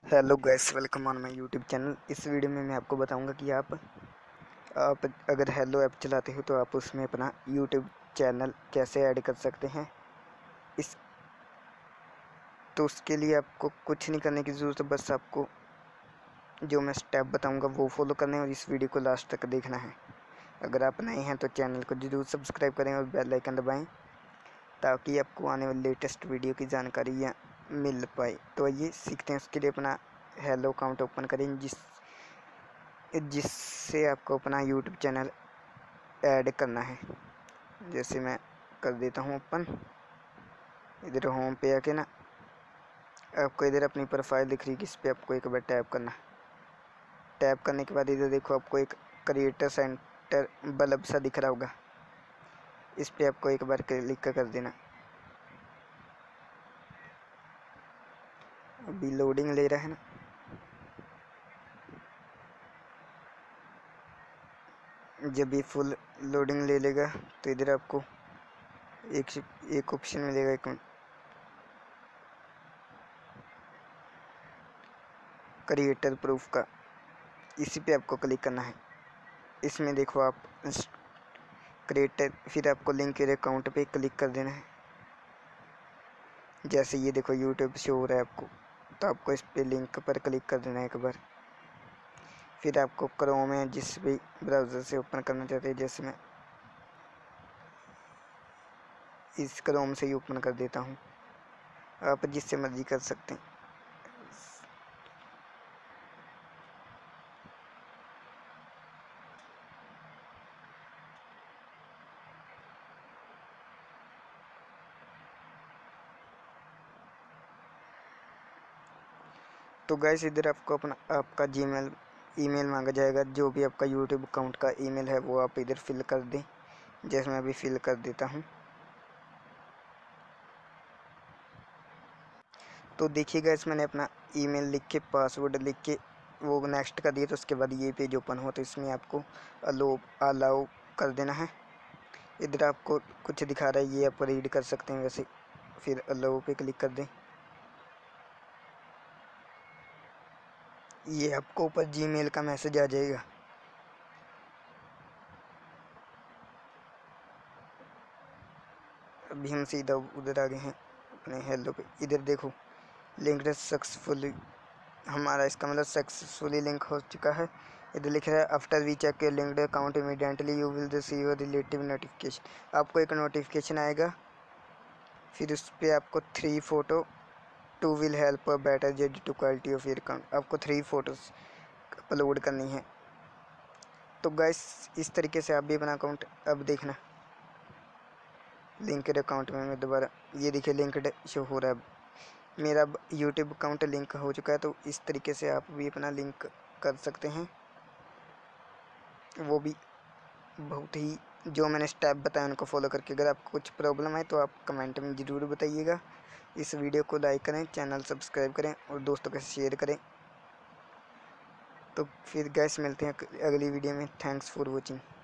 Hello guys, welcome on my YouTube channel. इस video में मैं आपको बताऊंगा कि आप अगर हेलो ऐप चलाते हो तो आप उसमें अपना यूट्यूब चैनल कैसे ऐड कर सकते हैं। इस तो उसके लिए आपको कुछ नहीं करने की ज़रूरत है, बस आपको जो मैं स्टेप बताऊंगा वो फॉलो करना है और इस वीडियो को लास्ट तक देखना है। अगर आप नए हैं तो चैनल को ज़रूर सब्सक्राइब करें और बेल आइकन दबाएँ ताकि आपको आने वाली लेटेस्ट वीडियो की जानकारी या मिल पाए। तो आइए सीखते हैं। उसके लिए अपना हेलो अकाउंट ओपन करें जिससे आपको अपना यूट्यूब चैनल ऐड करना है। जैसे मैं कर देता हूँ ओपन। इधर होम पे आके ना आपको इधर अपनी प्रोफाइल दिख रही है, इस पर आपको एक बार टैप करना। टैप करने के बाद इधर देखो आपको एक क्रिएटर सेंटर बल्ब सा दिख रहा होगा, इस पर आपको एक बार क्लिक कर देना। अभी लोडिंग ले रहा है ना। जब ये फुल लोडिंग ले लेगा तो इधर आपको एक ऑप्शन मिलेगा, एक क्रिएटर प्रूफ का, इसी पे आपको क्लिक करना है। इसमें देखो आप क्रिएटर, फिर आपको लिंक के अकाउंट पे क्लिक कर देना है। जैसे ये देखो यूट्यूब शो हो रहा है आपको, तो आपको इस पे लिंक पर क्लिक कर देना है एक बार। फिर आपको क्रोम में जिस भी ब्राउज़र से ओपन करना चाहते हैं, जैसे मैं इस क्रोम से ही ओपन कर देता हूँ, आप जिससे मर्जी कर सकते हैं। तो गैस इधर आपको आपका जीमेल ईमेल मांगा जाएगा। जो भी आपका यूट्यूब अकाउंट का ईमेल है वो आप इधर फिल कर दें, जैसे मैं अभी फिल कर देता हूँ। तो देखिए गैस, मैंने अपना ईमेल लिख के, पासवर्ड लिख के वो नेक्स्ट कर दिया। तो उसके बाद ये पेज ओपन हुआ, तो इसमें आपको अलाउ कर देना है। इधर आपको कुछ दिखा रहा है, ये आप रीड कर सकते हैं वैसे। फिर अलाउ पे क्लिक कर दें। ये आपको ऊपर जीमेल का मैसेज आ जाएगा। अभी हम सीधा उधर आ गए हैं अपने हेलो पे। इधर देखो लिंक्ड सक्सेसफुली, हमारा इसका मतलब सक्सेसफुली लिंक हो चुका है। इधर लिख रहा है after we check your linked account immediately you will receive a relative notification. आपको एक नोटिफिकेशन आएगा, फिर उस पर आपको 3 photo to will help a better जज to quality of your account. आपको 3 फ़ोटोज़ अपलोड करनी है। तो गाइस इस तरीके से आप भी अपना अकाउंट अब देखना। लिंक्ड अकाउंट में मैं दोबारा, ये देखिए लिंक्ड शो हो रहा है। मेरा यूट्यूब अकाउंट लिंक हो चुका है। तो इस तरीके से आप भी अपना लिंक कर सकते हैं। वो भी बहुत ही, जो मैंने स्टेप बताया उनको फॉलो करके। अगर आपको कुछ प्रॉब्लम है तो आप कमेंट में ज़रूर बताइएगा। इस वीडियो को लाइक करें, चैनल सब्सक्राइब करें और दोस्तों के साथ शेयर करें। तो फिर गैस मिलते हैं अगली वीडियो में। Thanks for watching.